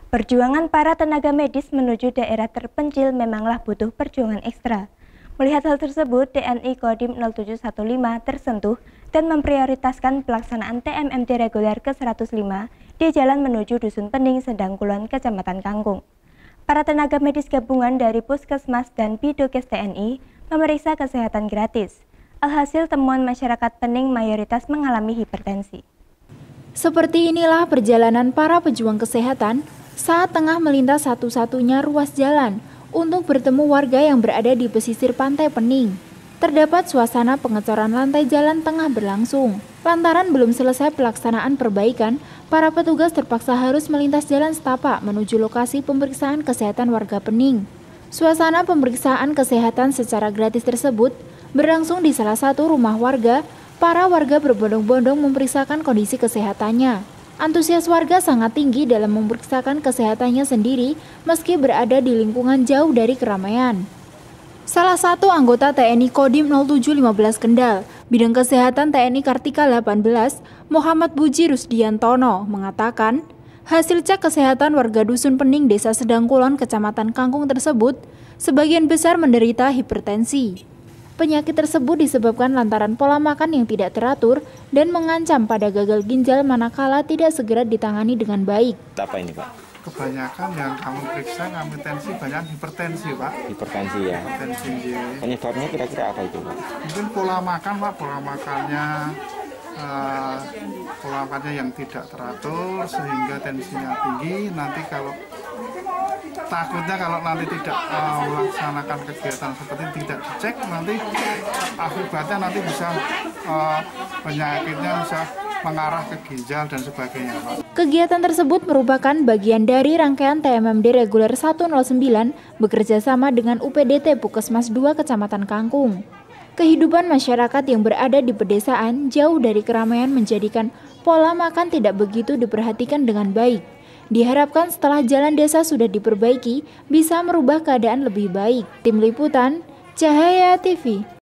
Perjuangan para tenaga medis menuju daerah terpencil memanglah butuh perjuangan ekstra. Melihat hal tersebut, TNI Kodim 0715 tersentuh dan memprioritaskan pelaksanaan TMMD reguler ke-105 di jalan menuju Dusun Pening, Sendang Kulon, Kecamatan Kangkung. Para tenaga medis gabungan dari Puskesmas dan Bidokes TNI memeriksa kesehatan gratis. Alhasil temuan masyarakat Pening mayoritas mengalami hipertensi. Seperti inilah perjalanan para pejuang kesehatan saat tengah melintas satu-satunya ruas jalan untuk bertemu warga yang berada di pesisir pantai Pening. Terdapat suasana pengecoran lantai jalan tengah berlangsung. Lantaran belum selesai pelaksanaan perbaikan, para petugas terpaksa harus melintas jalan setapak menuju lokasi pemeriksaan kesehatan warga Pening. Suasana pemeriksaan kesehatan secara gratis tersebut berlangsung di salah satu rumah warga. Para warga berbondong-bondong memeriksakan kondisi kesehatannya. Antusias warga sangat tinggi dalam memeriksakan kesehatannya sendiri meski berada di lingkungan jauh dari keramaian. Salah satu anggota TNI Kodim 0715 Kendal, Bidang Kesehatan TNI Kartika 18, Muhammad Buji Rusdiantono, mengatakan, hasil cek kesehatan warga Dusun Pening, Desa Sendang Kulon, Kecamatan Kangkung tersebut, sebagian besar menderita hipertensi. Penyakit tersebut disebabkan lantaran pola makan yang tidak teratur dan mengancam pada gagal ginjal manakala tidak segera ditangani dengan baik. Apa ini, Pak? Kebanyakan yang kami periksa, kami tensi banyak hipertensi, Pak. Hipertensi ya? Hipertensi, ya. Penyebabnya kira-kira apa itu, Pak? Mungkin pola makan, Pak. Pola makannya yang tidak teratur sehingga tensinya tinggi. Nanti takutnya kalau nanti tidak melaksanakan kegiatan seperti tidak dicek, nanti akibatnya nanti bisa penyakitnya bisa mengarah ke ginjal dan sebagainya, Pak. Kegiatan tersebut merupakan bagian dari rangkaian TMMD reguler 109 bekerja sama dengan UPDT Puskesmas 2 Kecamatan Kangkung. Kehidupan masyarakat yang berada di pedesaan jauh dari keramaian menjadikan pola makan tidak begitu diperhatikan dengan baik. Diharapkan setelah jalan desa sudah diperbaiki, bisa merubah keadaan lebih baik. Tim Liputan, Cahaya TV.